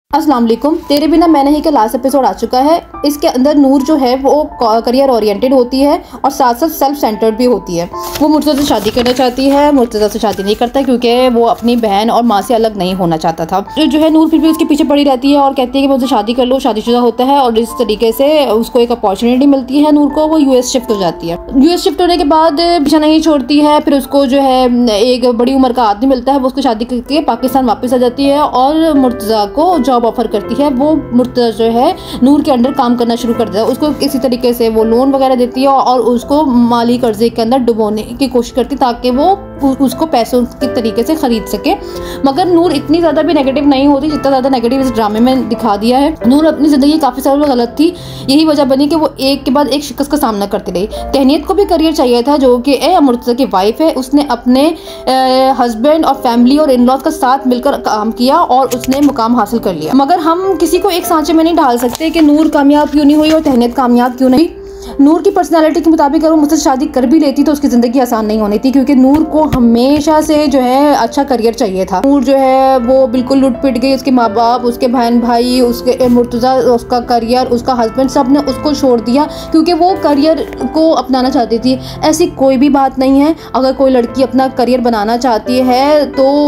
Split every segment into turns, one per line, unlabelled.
अस्सलाम वालेकुम। तेरे बिना मैं नहीं का लास्ट एपिसोड आ चुका है। इसके अंदर नूर जो है वो करियर ओरिएंटेड होती है और साथ साथ सेल्फ सेंटर्ड भी होती है। वो मुर्तज़ा से शादी करना चाहती है, मुर्तज़ा से शादी नहीं करता क्योंकि वो अपनी बहन और माँ से अलग नहीं होना चाहता था। जो है नूर फिर भी उसके पीछे पड़ी रहती है और कहती है कि मुझसे शादी कर लो, शादीशुदा होता है और इस तरीके से उसको एक अपॉर्चुनिटी मिलती है नूर को, वो यूएस शिफ्ट हो जाती है। यूएस शिफ्ट होने के बाद पीछा नहीं छोड़ती है, फिर उसको जो है एक बड़ी उम्र का आदमी मिलता है, वो उसको शादी करके पाकिस्तान वापस आ जाती है और मुर्तज़ा को जॉब ऑफर करती है। वो मुर्तज़ा जो है नूर के अंडर काम करना शुरू कर देता है। उसको किसी तरीके से वो लोन वगैरह देती है और उसको माली कर्जे के अंदर डुबोने की कोशिश करती है ताकि वो उसको पैसों के तरीके से खरीद सके। मगर नूर इतनी ज़्यादा भी नेगेटिव नहीं होती जितना ज़्यादा नेगेटिव इस ड्रामे में दिखा दिया है। नूर अपनी ज़िंदगी काफ़ी सालों गलत थी, यही वजह बनी कि वो एक के बाद एक शिकस्त का सामना करती रही। तहनीत को भी करियर चाहिए था जो कि मुर्तज़ा की वाइफ है। उसने अपने हस्बैंड और फैमिली और इन लॉज का साथ मिलकर काम किया और उसने मुकाम हासिल कर लिया। मगर हम किसी को एक सांचे में नहीं डाल सकते कि नूर कामयाब क्यों नहीं हुई और तहनीत कामयाब क्यों नहीं। नूर की पर्सनालिटी के मुताबिक अगर मुझसे शादी कर भी लेती तो उसकी ज़िंदगी आसान नहीं होनी थी, क्योंकि नूर को हमेशा से जो है अच्छा करियर चाहिए था। नूर जो है वो बिल्कुल लुट पिट गई। उसके माँ बाप, उसके बहन भाई, उसके मुर्तज़ा, उसका करियर, उसका हस्बैंड, सब ने उसको छोड़ दिया क्योंकि वो करियर को अपनाना चाहती थी। ऐसी कोई भी बात नहीं है। अगर कोई लड़की अपना करियर बनाना चाहती है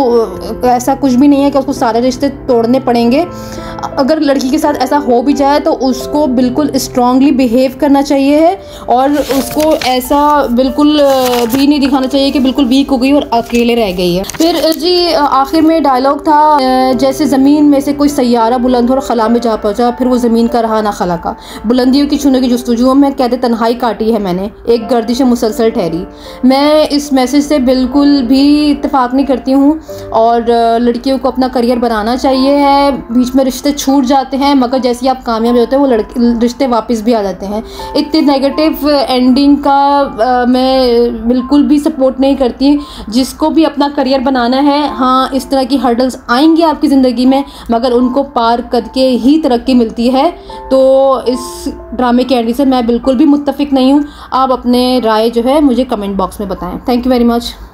तो ऐसा कुछ भी नहीं है कि उसको सारे रिश्ते तोड़ने पड़ेंगे। अगर लड़की के साथ ऐसा हो भी जाए तो उसको बिल्कुल स्ट्रांगली बिहेव करना चाहिए है और उसको ऐसा बिल्कुल भी नहीं दिखाना चाहिए कि बिल्कुल वीक हो गई और अकेले रह गई है। फिर जी आखिर में डायलॉग था, जैसे ज़मीन में से कोई सैयारा बुलंद हो और खला में जा पहुंचा, फिर वो ज़मीन का रहा ना खला का, बुलंदियों की छूने की जुस्तजू में कहते तन्हाई काटी है मैंने, एक गर्दिश मुसलसल ठहरी। मैं इस मैसेज से बिल्कुल भी इत्तेफाक नहीं करती हूँ और लड़कियों को अपना करियर बनाना चाहिए है। बीच में रिश्ते छूट जाते हैं मगर जैसे ही आप कामयाब होते हैं वो रिश्ते वापस भी आ जाते हैं। इतनी नेगेटिव एंडिंग का मैं बिल्कुल भी सपोर्ट नहीं करती। जिसको भी अपना करियर बनाना है, हाँ इस तरह की हर्डल्स आएंगी आपकी ज़िंदगी में मगर उनको पार करके ही तरक्की मिलती है। तो इस ड्रामे के एंडिंग से मैं बिल्कुल भी मुत्तफिक नहीं हूँ। आप अपने राय जो है मुझे कमेंट बॉक्स में बताएं। Thank you very much.